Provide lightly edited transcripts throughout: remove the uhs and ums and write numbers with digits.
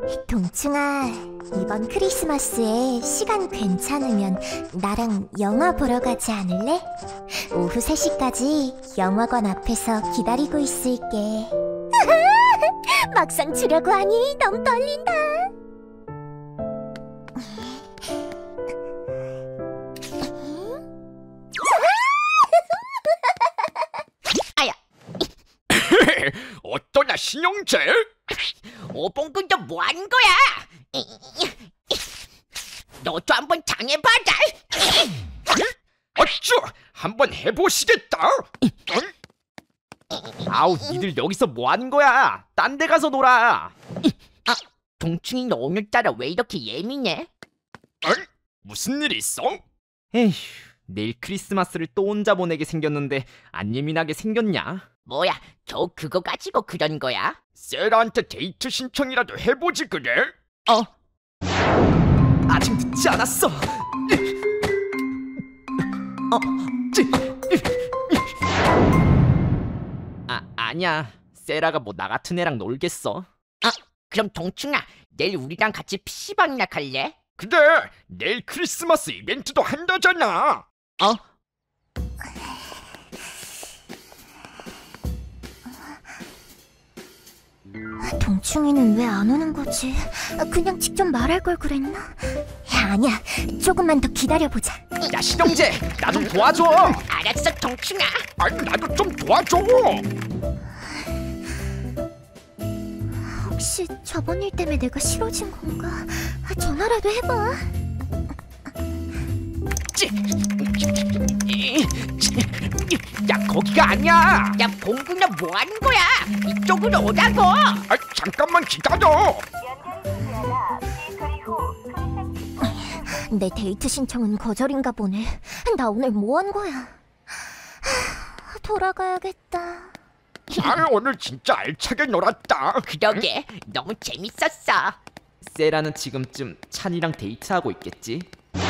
동충아, 이번 크리스마스에 시간 괜찮으면 나랑 영화 보러 가지 않을래? 오후 3시까지 영화관 앞에서 기다리고 있을게. 막상 주려고 하니 너무 떨린다. 아야. 어떠냐 신영재? 오봉근도 뭐 하는 거야? 너도 한번 당해봐라. 어쭈, 한번 해보시겠다. 아우, 니들 여기서 뭐 하는 거야? 딴 데 가서 놀아. 아, 동충이 너 오늘따라 왜 이렇게 예민해? 무슨 일 있어? 에휴, 내일 크리스마스를 또 혼자 보내게 생겼는데 안 예민하게 생겼냐? 뭐야, 겨우 그거 가지고 그런 거야? 세라한테 데이트 신청이라도 해보지 그래? 아직 늦지 않았어. 아니야. 세라가 뭐 나 같은 애랑 놀겠어. 그럼 동충아, 내일 우리랑 같이 PC방이나 갈래? 그래, 내일 크리스마스 이벤트도 한다잖아. 동충이는 왜 안 오는 거지? 그냥 직접 말할 걸 그랬나? 아니야, 조금만 더 기다려보자. 야, 신영재, 나 좀 도와줘. 알았어, 동충아. 아니, 나도 좀 도와줘. 혹시 저번 일 때문에 내가 싫어진 건가? 전화라도 해봐. 야, 거기가 아니야. 야, 봉근아 뭐 하는 거야? 이쪽으로 오라고. 잠깐만 기다려. 내 데이트 신청은 거절인가 보네. 나 오늘 뭐 한 거야? 돌아가야겠다. 오늘 진짜 알차게 놀았다. 그러게, 너무 재밌었어. 세라는 지금쯤 찬이랑 데이트하고 있겠지?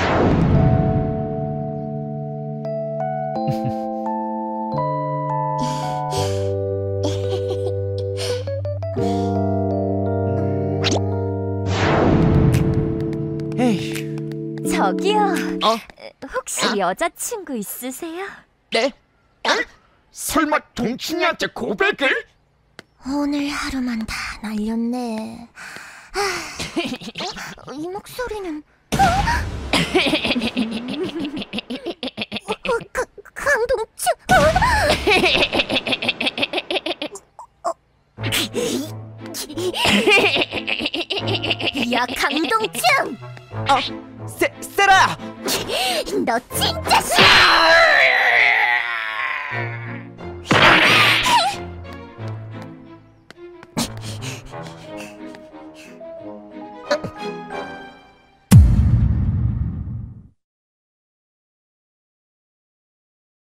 에휴. 저기요. 혹시 여자친구 있으세요? 네? 설마 동충이한테 고백을? 오늘 하루만 다 날렸네. 이 목소리는 강동충. 야, 강동충! 세라! 너 진짜